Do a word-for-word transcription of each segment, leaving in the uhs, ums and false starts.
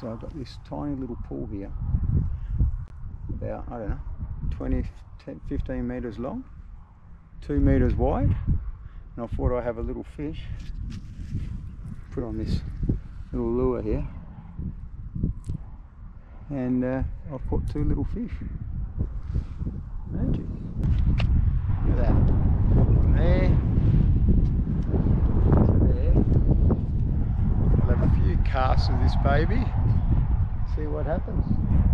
So I've got this tiny little pool here, about, I don't know, twenty, ten, fifteen metres long, two metres wide, and I thought I'd have a little fish, put on this little lure here, and uh, I've caught two little fish. Magic. Look at that. From there to there. I'll have a few casts of this baby, see what happens.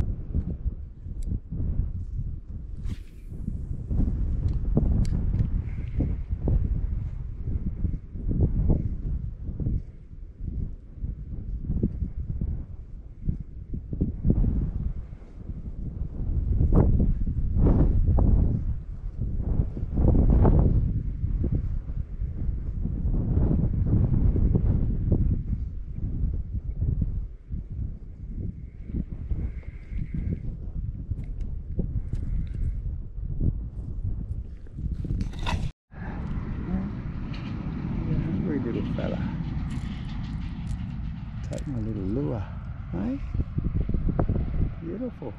Little fella, take my little lure, eh? Beautiful.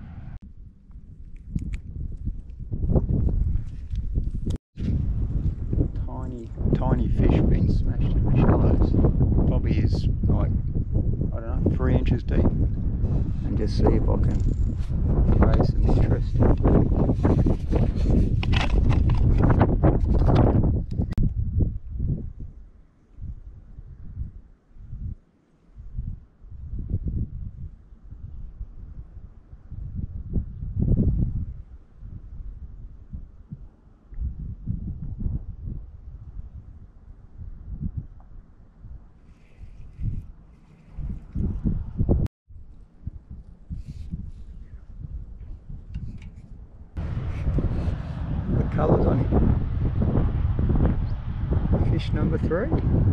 Tiny, tiny fish being smashed in the shallows. Probably is like, I don't know, three inches deep. And just see if I can raise some interest. Colours on it. Fish number three.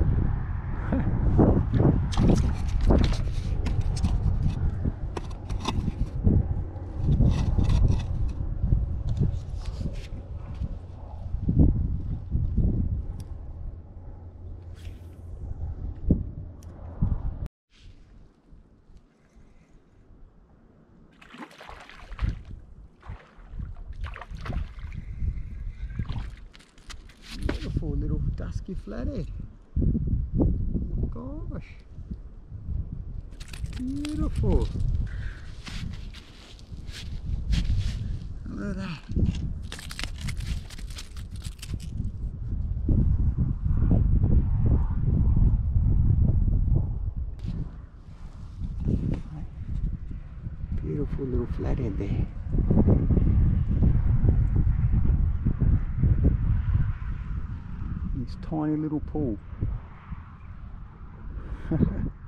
Beautiful little dusky flathead. Oh gosh, beautiful. Look at that. Beautiful little flathead there. This tiny little pool.